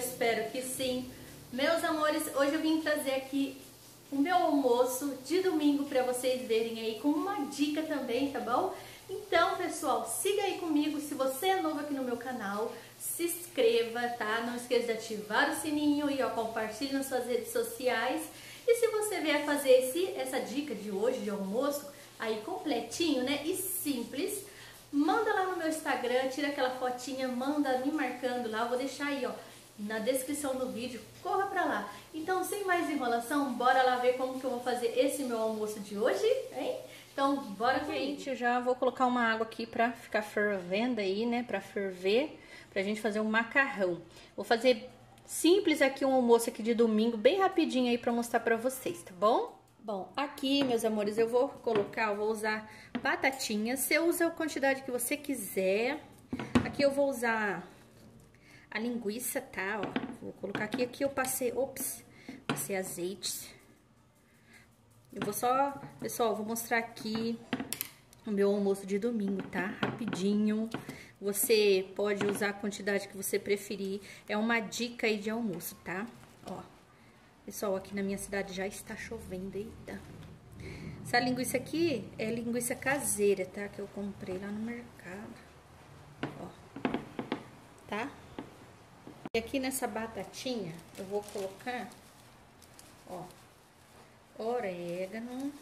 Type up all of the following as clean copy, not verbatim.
espero que sim. Meus amores, hoje eu vim trazer aqui o meu almoço de domingo para vocês verem aí com uma dica também, tá bom? Então, pessoal, siga aí comigo. Se você é novo aqui no meu canal, se inscreva, tá? Não esqueça de ativar o sininho e ó, compartilhe nas suas redes sociais. E se você vier fazer essa dica de hoje de almoço, aí completinho, né? E simples, manda lá no meu Instagram, tira aquela fotinha, manda me marcando lá. Eu vou deixar aí, ó, na descrição do vídeo, corra pra lá. Então, sem mais enrolação, bora lá ver como que eu vou fazer esse meu almoço de hoje, hein? Então, bora comigo. Gente, eu já vou colocar uma água aqui pra ficar fervendo aí, né? Pra ferver, pra gente fazer um macarrão. Vou fazer simples aqui um almoço aqui de domingo, bem rapidinho aí pra mostrar pra vocês, tá bom? Bom, aqui, meus amores, eu vou usar batatinhas. Você usa a quantidade que você quiser. Aqui eu vou usar a linguiça, tá? Ó, vou colocar aqui. Aqui eu passei azeite. Eu vou só, pessoal, vou mostrar aqui o meu almoço de domingo, tá? Rapidinho. Você pode usar a quantidade que você preferir. É uma dica aí de almoço, tá? Ó, pessoal, aqui na minha cidade já está chovendo, eita. Essa linguiça aqui é linguiça caseira, tá? Que eu comprei lá no mercado. Ó, tá? E aqui nessa batatinha eu vou colocar, ó, orégano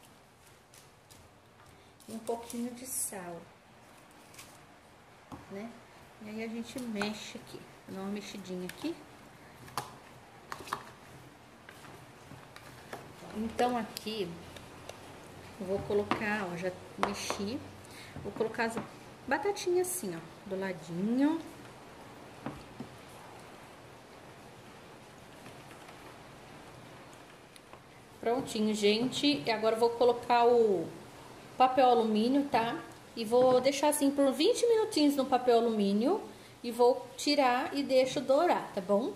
e um pouquinho de sal, né? E aí a gente mexe aqui, dá uma mexidinha aqui. Então aqui eu vou colocar, ó, já mexi, vou colocar as batatinhas assim, ó, do ladinho. Prontinho, gente. E agora eu vou colocar o papel alumínio, tá? E vou deixar assim por 20 minutinhos no papel alumínio. E vou tirar e deixo dourar, tá bom?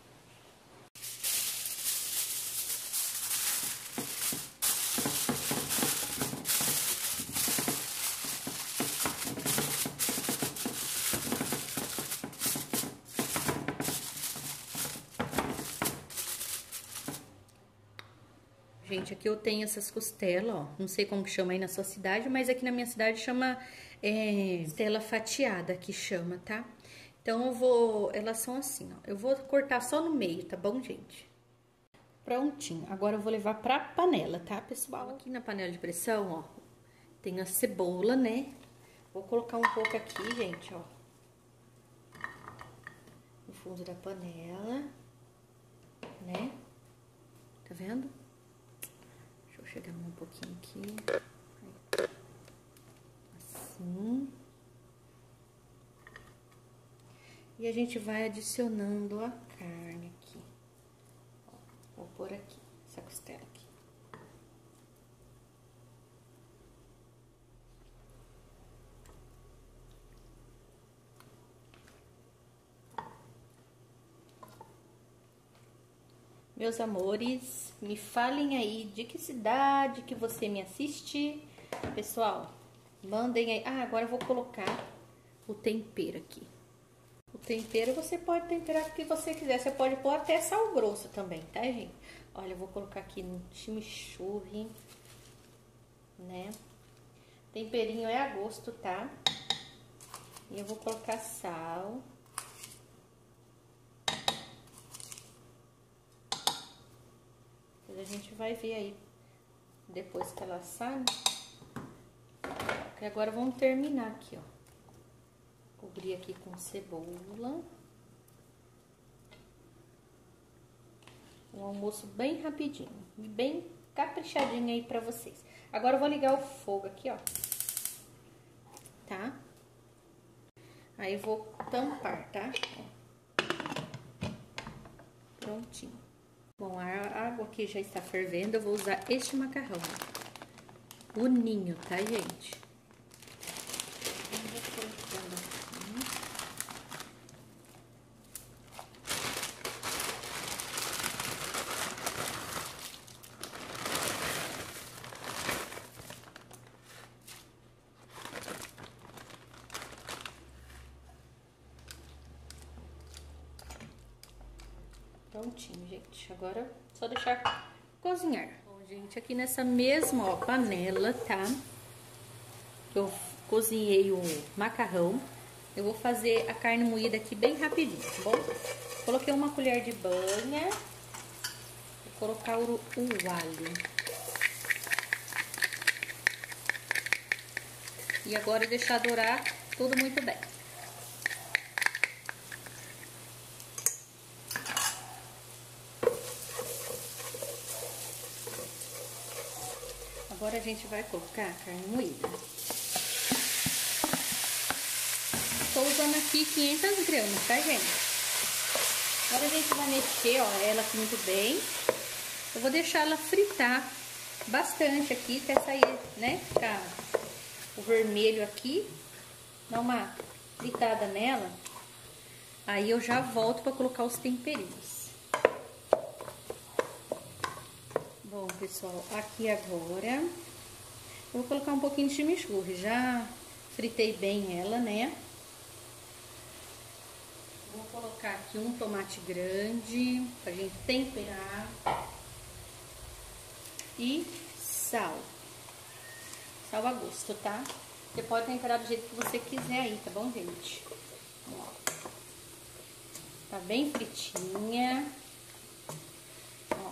Gente, aqui eu tenho essas costelas, ó. Não sei como que chama aí na sua cidade, mas aqui na minha cidade chama costela fatiada, que chama, tá? Então elas são assim, ó. Eu vou cortar só no meio, tá bom, gente? Prontinho. Agora eu vou levar pra panela, tá, pessoal? Aqui na panela de pressão, ó, tem a cebola, né? Vou colocar um pouco aqui, gente, ó, no fundo da panela, né? Tá vendo? Deixa eu chegar um pouquinho aqui. Assim. E a gente vai adicionando a carne aqui. Ó, vou pôr aqui, essa costela aqui. Meus amores, me falem aí de que cidade que você me assiste. Pessoal, mandem aí. Ah, agora eu vou colocar o tempero aqui. O tempero você pode temperar o que você quiser. Você pode pôr até sal grosso também, tá, gente? Olha, eu vou colocar aqui no chimichurri, né? Temperinho é a gosto, tá? E eu vou colocar sal. A gente vai ver aí depois que ela assar. E agora vamos terminar aqui, ó. Cobrir aqui com cebola. Um almoço bem rapidinho e bem caprichadinho aí pra vocês. Agora eu vou ligar o fogo aqui, ó. Tá? Aí eu vou tampar, tá? Prontinho. Bom, a água aqui já está fervendo, eu vou usar este macarrão. O ninho, tá, gente? Eu vou colocando aqui. Prontinho, gente. Agora é só deixar cozinhar. Bom, gente, aqui nessa mesma, ó, panela, tá? Que eu cozinhei o macarrão. Eu vou fazer a carne moída aqui bem rapidinho, tá bom? Coloquei uma colher de banha. Vou colocar o alho. E agora deixar dourar tudo muito bem. Agora a gente vai colocar a carne moída. Estou usando aqui 500 gramas, tá, gente? Agora a gente vai mexer, ó, ela aqui muito bem. Eu vou deixar ela fritar bastante aqui, até sair, né, ficar o vermelho aqui. Dá uma fritada nela. Aí eu já volto para colocar os temperinhos. Bom, pessoal, aqui agora eu vou colocar um pouquinho de chimichurri. Já fritei bem ela, né? Vou colocar aqui um tomate grande pra gente temperar. E sal. Sal a gosto, tá? Você pode temperar do jeito que você quiser aí, tá bom, gente? Ó. Tá bem fritinha. Ó.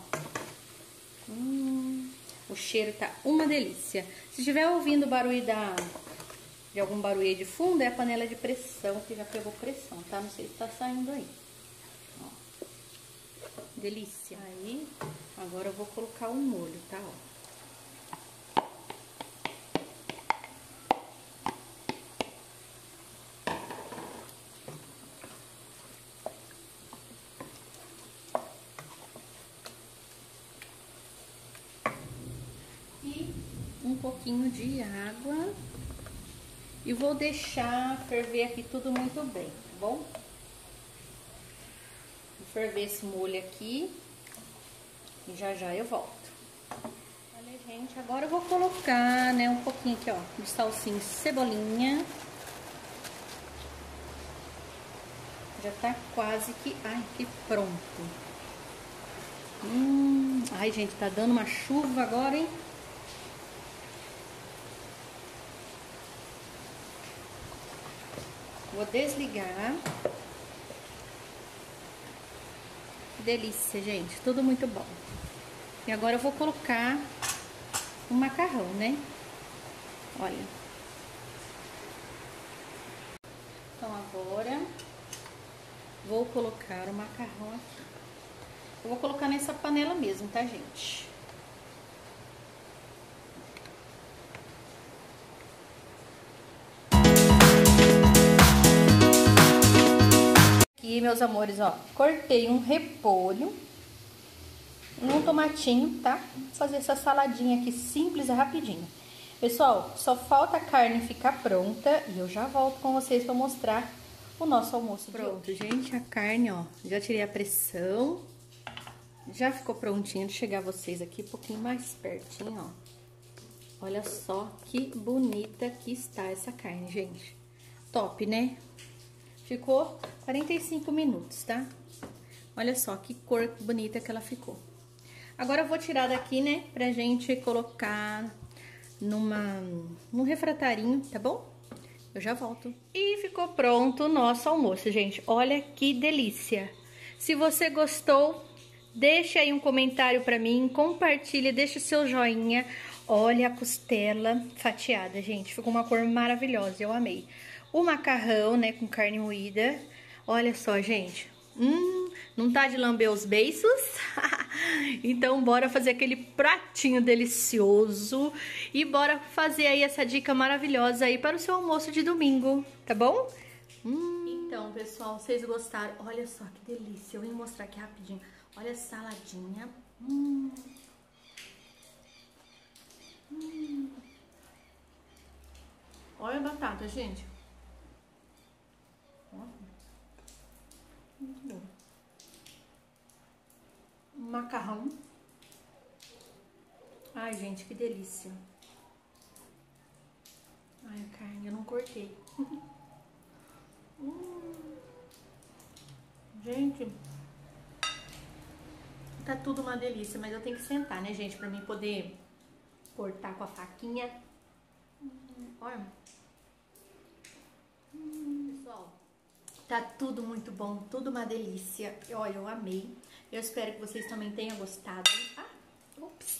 O cheiro tá uma delícia. Se estiver ouvindo o barulho de algum barulho aí de fundo, é a panela de pressão que já pegou pressão, tá? Não sei se tá saindo aí. Ó. Delícia. Aí, agora eu vou colocar o molho, tá? Ó. Um pouquinho de água e vou deixar ferver aqui tudo muito bem, tá bom? Vou ferver esse molho aqui e já eu volto. Olha, gente, agora eu vou colocar, né, um pouquinho aqui, ó, de salsinha e cebolinha. Já tá quase que, pronto. Ai, gente, tá dando uma chuva agora, hein? Vou desligar. Delícia, gente. Tudo muito bom. E agora eu vou colocar o macarrão, né? Olha. Então agora vou colocar o macarrão aqui. Eu vou colocar nessa panela mesmo, tá, gente? Aqui, meus amores, ó, cortei um repolho e um tomatinho, tá? Vou fazer essa saladinha aqui simples e rapidinho. Pessoal, só falta a carne ficar pronta e eu já volto com vocês para mostrar o nosso almoço de hoje. Pronto, gente, a carne, ó, já tirei a pressão, já ficou prontinho. Deixa eu chegar vocês aqui um pouquinho mais pertinho, ó. Olha só que bonita que está essa carne, gente. Top, né? Ficou 45 minutos, tá? Olha só que cor bonita que ela ficou. Agora eu vou tirar daqui, né, pra gente colocar num refratarinho, tá bom? Eu já volto. E ficou pronto o nosso almoço, gente. Olha que delícia. Se você gostou, deixa aí um comentário pra mim, compartilha, deixa o seu joinha. Olha a costela fatiada, gente. Ficou uma cor maravilhosa, eu amei. O macarrão, né, com carne moída. Olha só, gente. Não tá de lamber os beiços? Então, bora fazer aquele pratinho delicioso. E bora fazer aí essa dica maravilhosa aí para o seu almoço de domingo, tá bom? Então, pessoal, vocês gostaram? Olha só que delícia. Eu vim mostrar aqui rapidinho. Olha a saladinha. Olha a batata, gente. Muito bom. Macarrão. Ai, gente, que delícia. Ai, a carne eu não cortei. Gente, Tá tudo uma delícia, mas eu tenho que sentar, né, gente, pra mim poder cortar com a faquinha. Olha. Pessoal, tá tudo muito bom, tudo uma delícia. Olha, eu amei. Eu espero que vocês também tenham gostado. Ah, ups.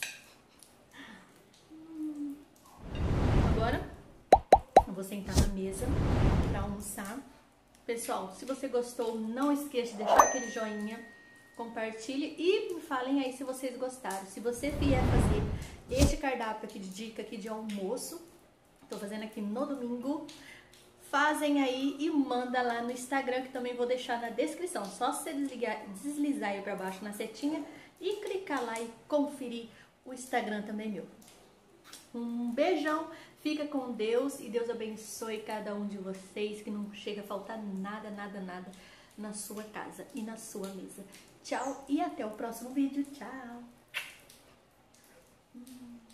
Agora, eu vou sentar na mesa pra almoçar. Pessoal, se você gostou, não esqueça de deixar aquele joinha, compartilhe e me falem aí se vocês gostaram. Se você vier fazer este cardápio aqui de dica aqui de almoço, tô fazendo aqui no domingo, fazem aí e manda lá no Instagram, que também vou deixar na descrição. Só você deslizar aí pra baixo na setinha e clicar lá e conferir o Instagram também meu. Um beijão, fica com Deus e Deus abençoe cada um de vocês, que não chega a faltar nada, nada, nada na sua casa e na sua mesa. Tchau e até o próximo vídeo. Tchau!